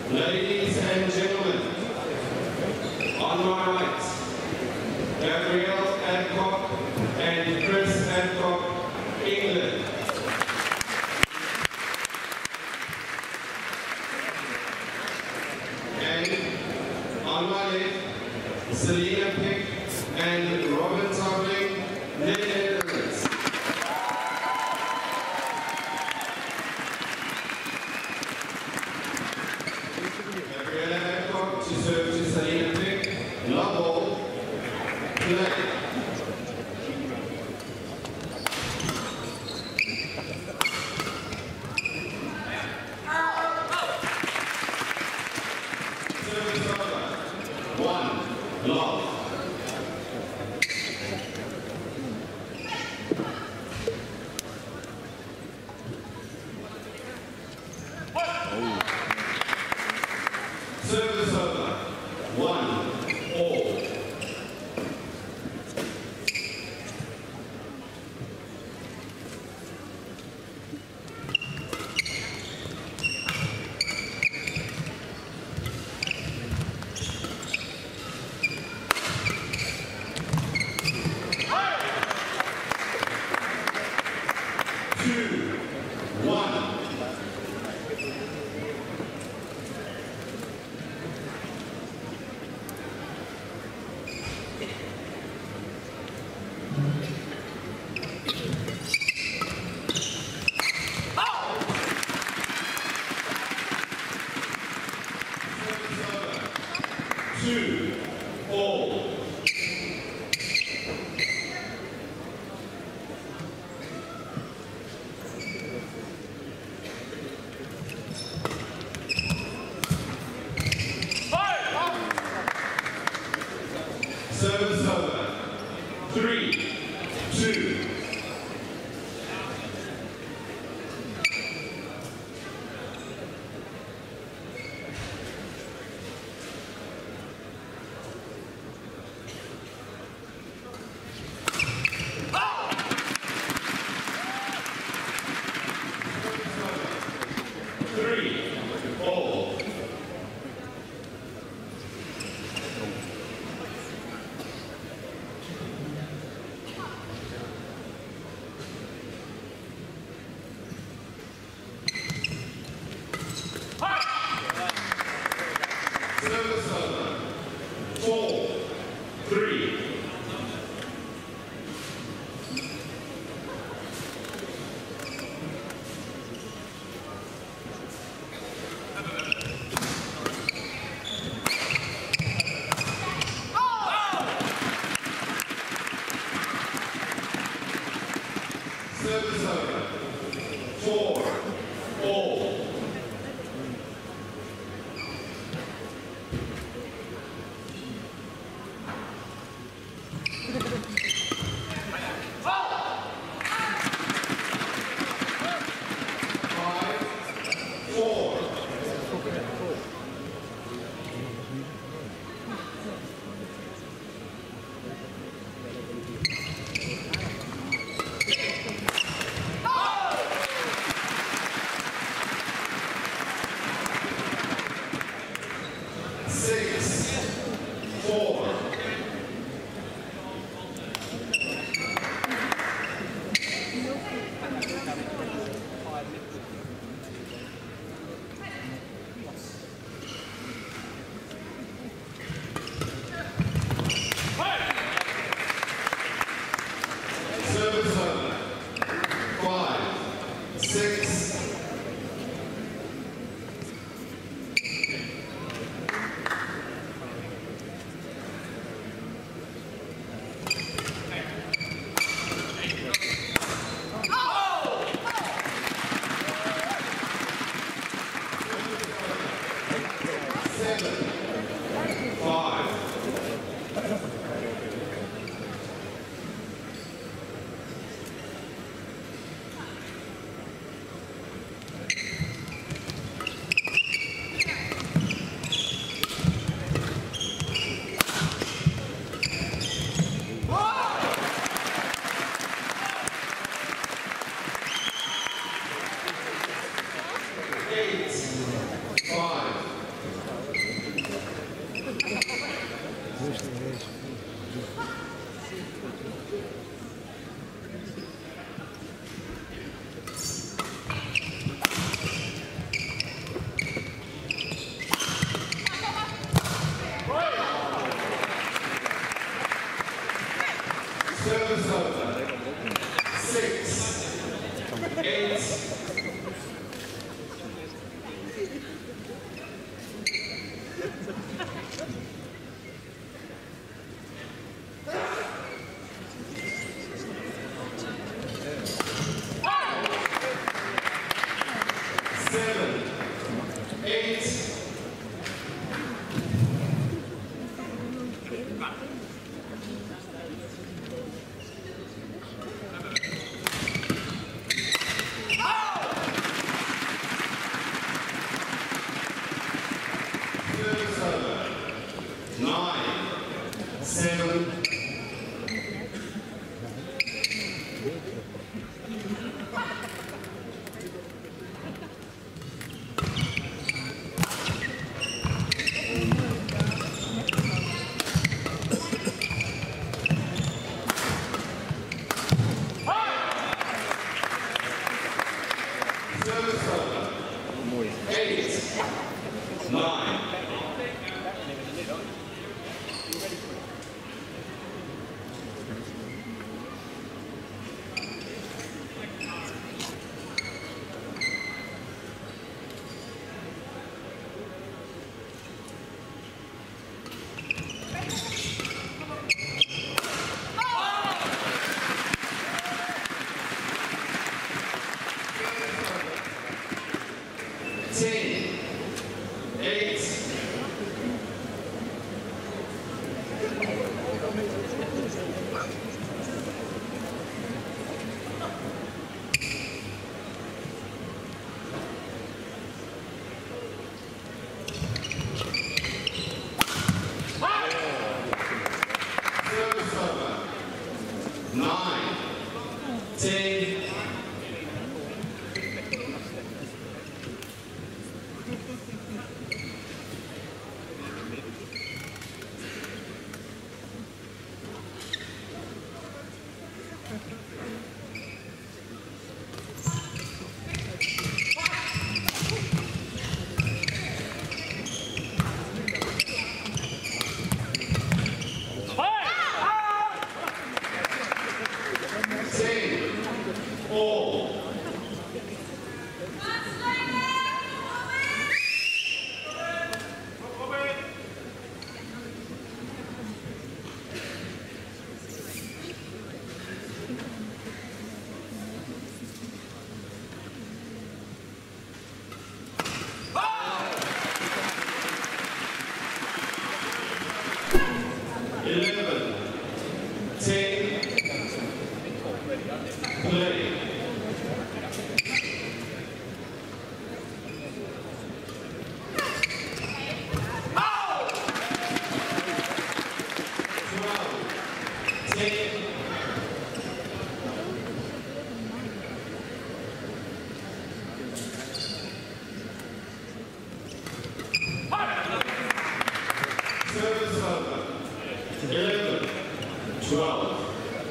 Ladies and gentlemen, on my right, Adcock and Chris Adcock, England. And on my left, Selena Piek and Robin Tabeling, Netherlands. Adcock to serve to Selena Piek. Love ball. Play. Service over. 1 love. Service over. 1 all. Two, all. Service over. 3, 2. Service over. 4, 3. Service over. 4, all. Service over. 5, 6. 7. Service over. 8, 9. Service over. 11, 12.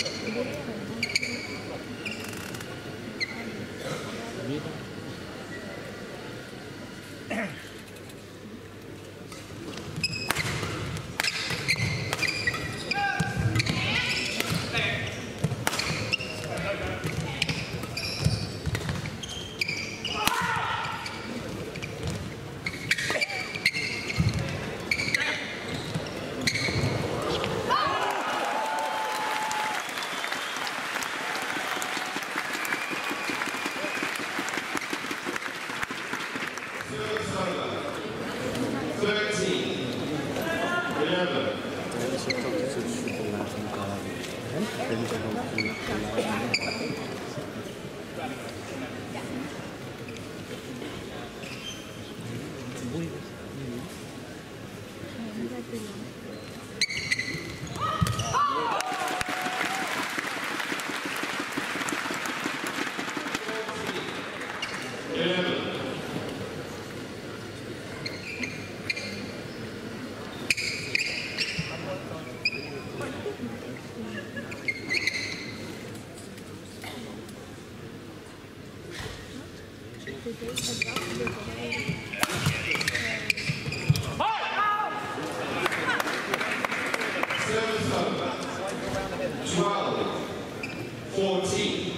Service over. 12, 14.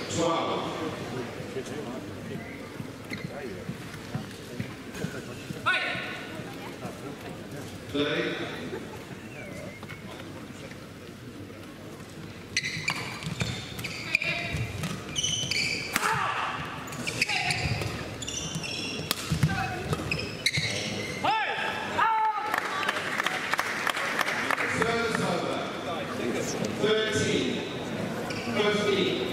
Wow. Play. Service over. 13, 15.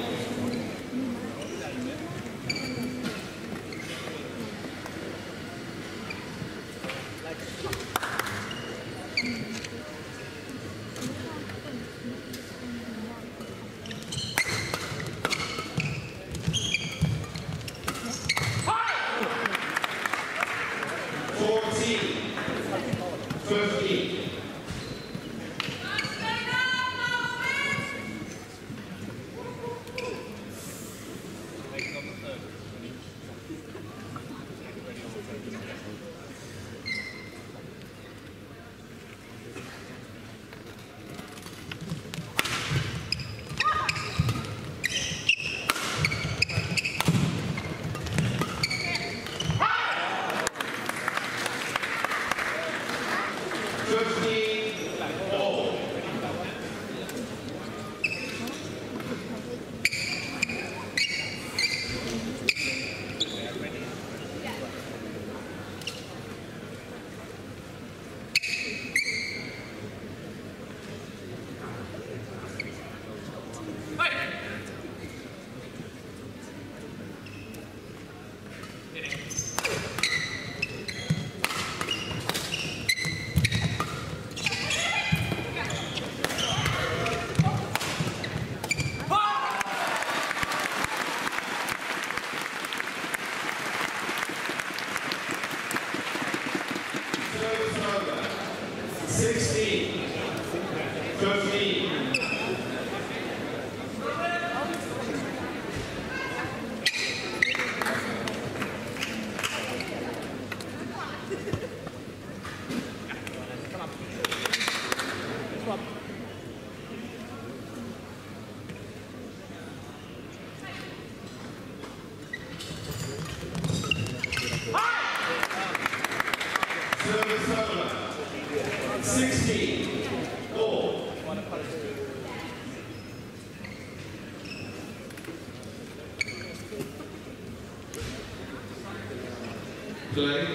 Play.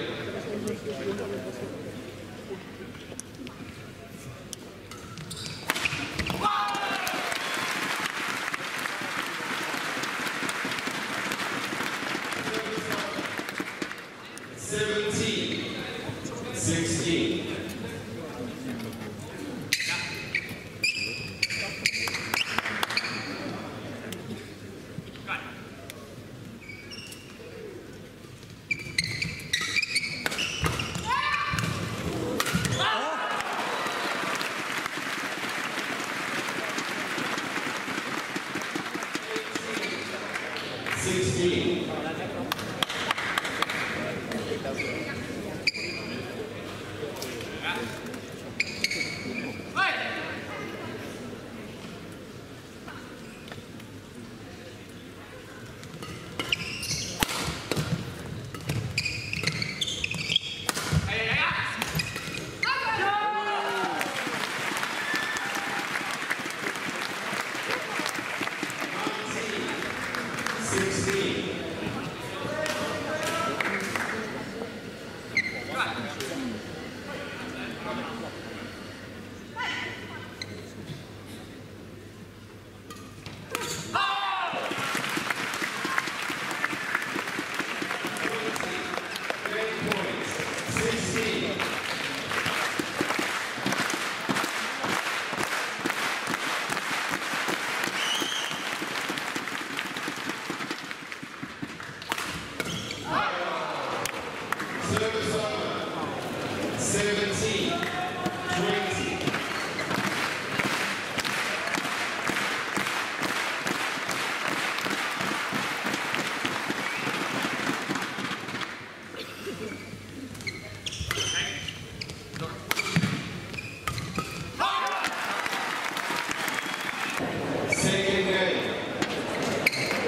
17, 16.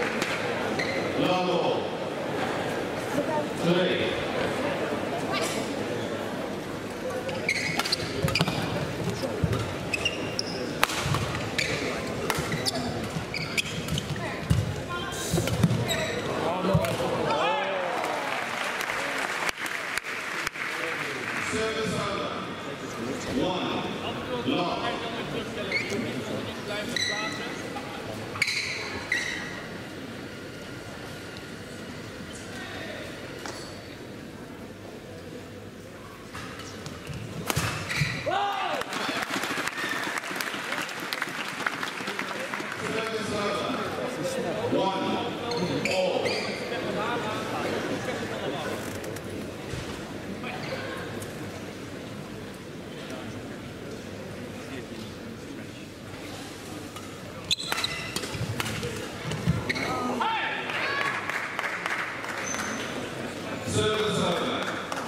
Play. Service over.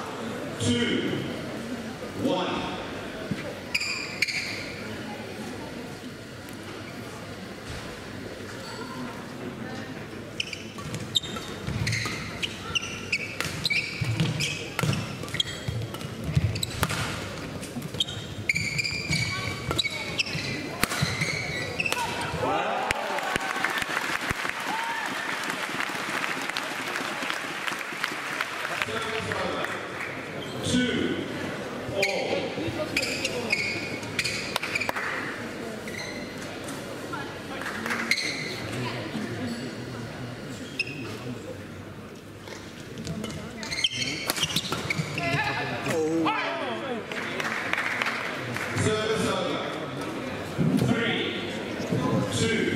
2-1. Service over. 3-2.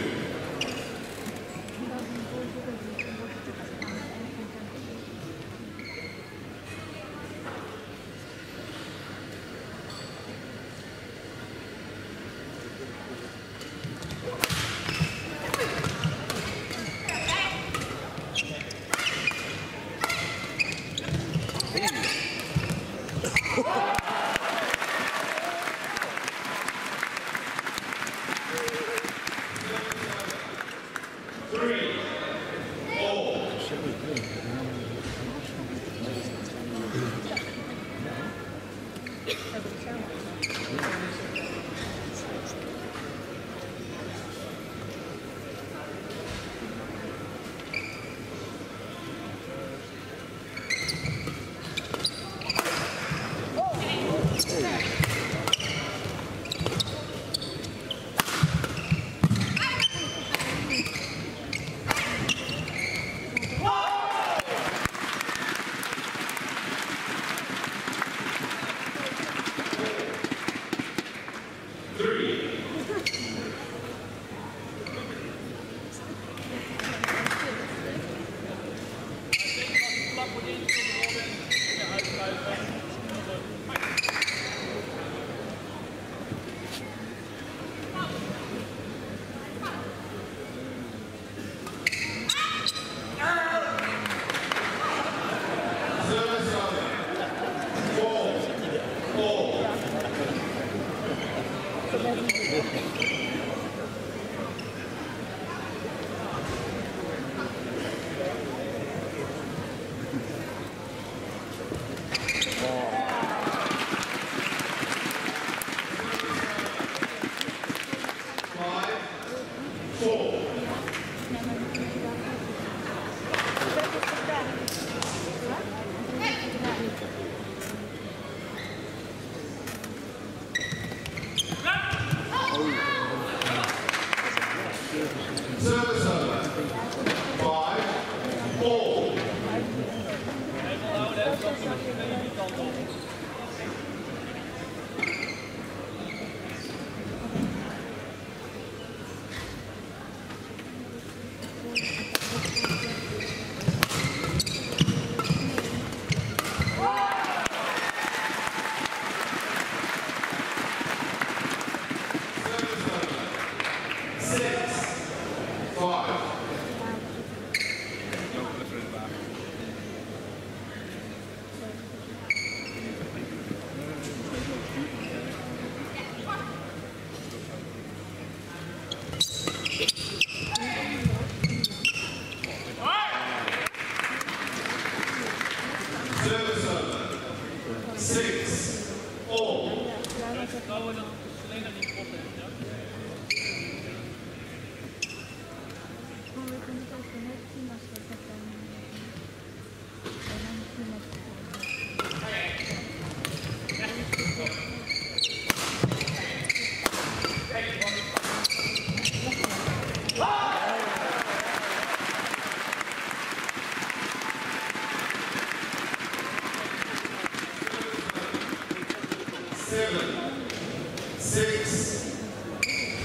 Service over. 5-4. Service over. 6-all. Seven, 6.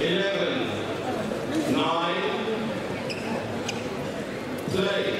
11, 9, play.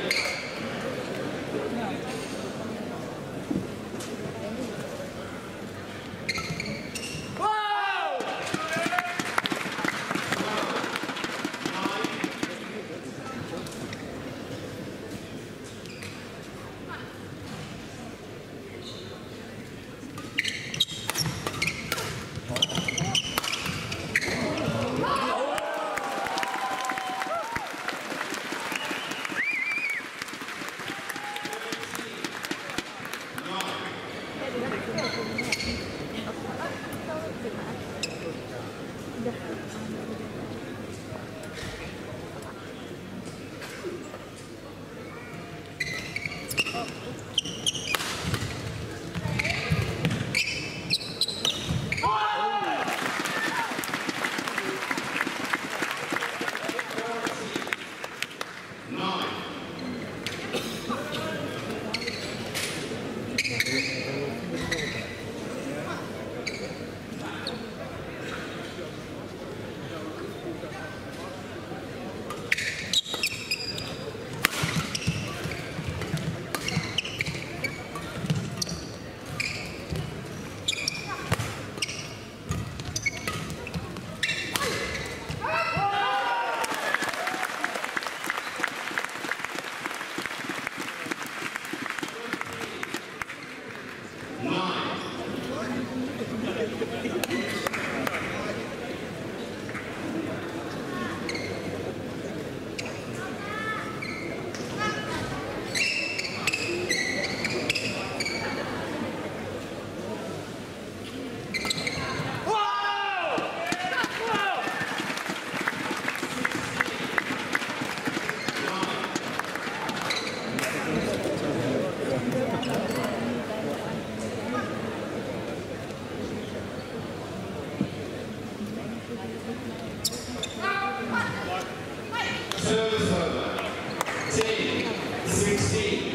Service over. 10, 16.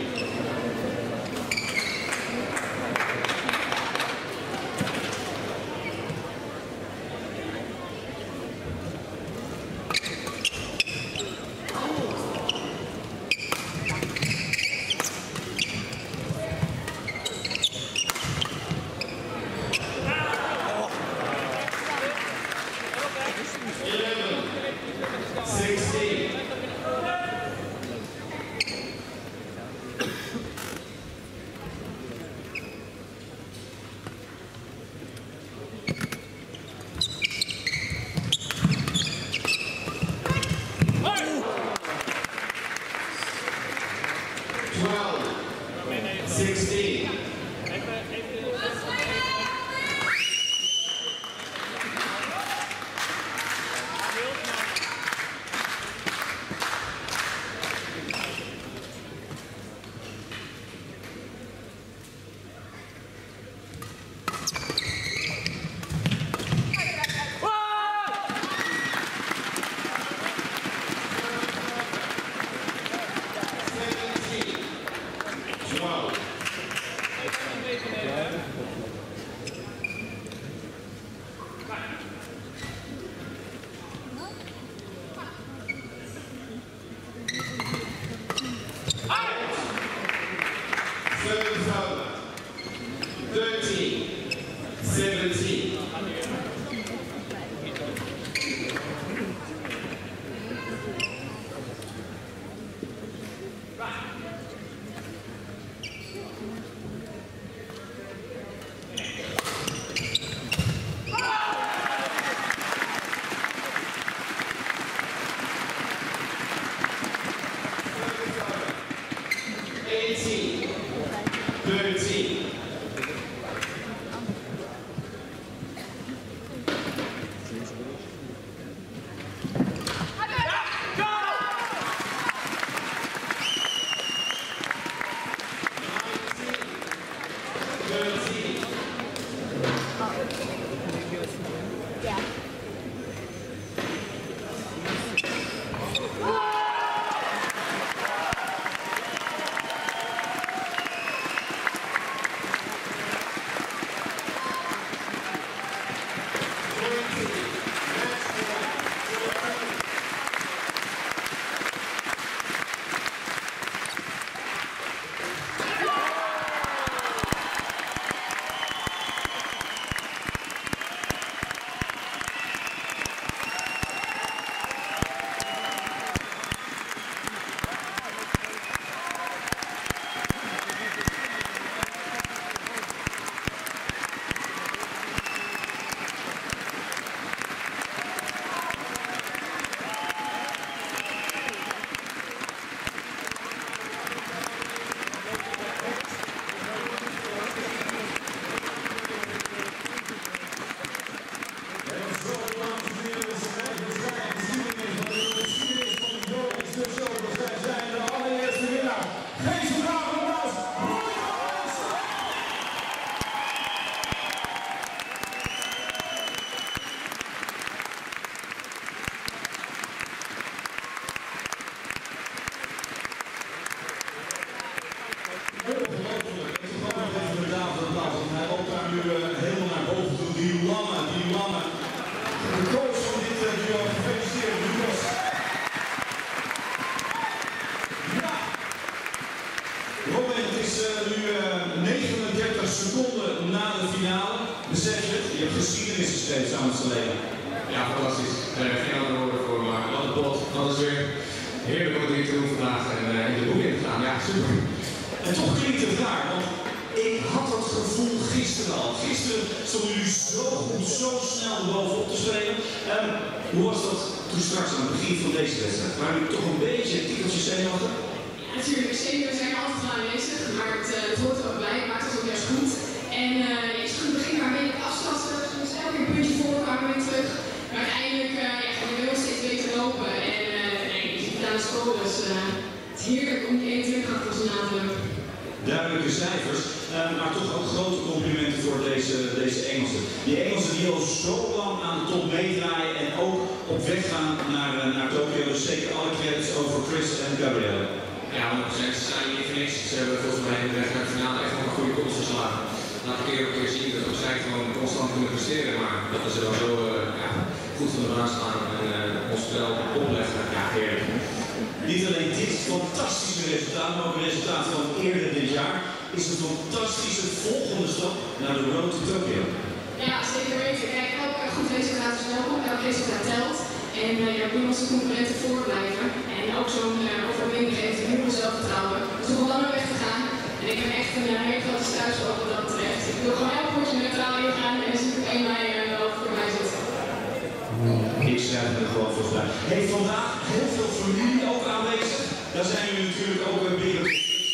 finale. Besef je het? Je hebt geschiedenis geschreven samen met Selena. Ja, fantastisch. Geen andere woorden voor, maar wat een pot. Dat is weer heerlijk om het hier te doen vandaag en in de boek in te gaan. Ja, super. En toch klinkt het raar, want ik had dat gevoel gisteren al. Gisteren stonden jullie zo snel bovenop te spelen. Hoe was dat toen straks aan het begin van deze wedstrijd? Waren jullie toch een beetje tikkeltjes zenuwachtig? Ja, natuurlijk, de zenuwen zijn altijd wel aanwezig, maar het hoort er ook bij, het maakt het ook juist goed. En ik zag in het begin maar een beetje afstassen, dus elke keer een puntje voor, kwamen weer terug. Maar uiteindelijk gaan we wel steeds beter lopen en je ziet het aan de school, dus het is heerlijk om die 21 na te lopen. Duidelijke cijfers, maar toch ook grote complimenten voor deze Engelsen. Die Engelsen die al zo lang aan de top meedraaien en ook op weg gaan naar Tokio. Dus zeker alle credits over Chris en Gabrielle. Ja, 100%. Ze zijn hier voor niks. Ze hebben volgens mij in de weg naar de finale echt wel een goede koers geslagen. Laat ik keer op keer zien dat zij gewoon constant kunnen presteren, maar dat ze dan zo goed van de baan staan en ons spel opleggen. Ja, heerlijk. Niet alleen dit fantastische resultaat, maar ook het resultaat van eerder dit jaar, is een fantastische volgende stap naar de road to Tokyo. Ja, zeker weten. Kijk, elk goed resultaat is welkom, elk resultaat telt. En je moet onze concurrenten voorblijven. En ook zo'n overwinning geeft heel veel zelfvertrouwen. Het is nog een lange weg te gaan. En ik ben echt een hele grote struisvogel wat dat betreft. Ik wil gewoon elk potje neutraal ingaan en dan zie ik op 1 mei wel voor mij zitten. Ik schrijf er gewoon voor vrij. Hey, vandaag heel veel familie ook aanwezig. Daar zijn jullie natuurlijk ook binnen.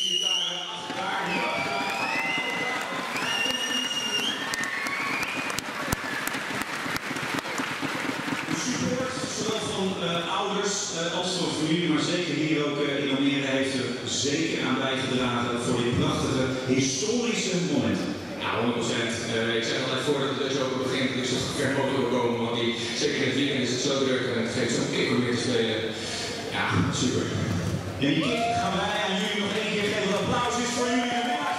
Zowel van ouders als van familie, maar zeker hier ook in Almere heeft er zeker aan bijgedragen voor dit prachtige historische moment. Ja, 100%. Ik zeg altijd voordat de Dutch Open begint, dus dat ver mogelijk wil komen, want zeker in het weekend is het zo druk en het geeft zo'n kick om weer te spelen. Ja, super. En die kick gaan wij aan jullie nog één keer geven. Applaus is voor jullie.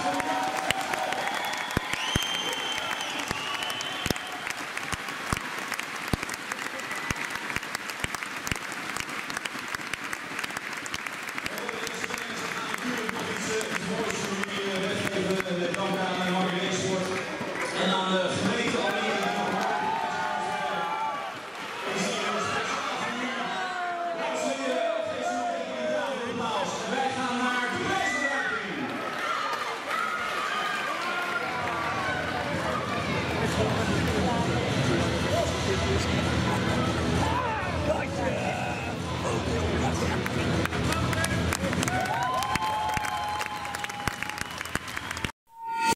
En aan de gemeente Almere. Wij gaan naar de prijsuitreiking.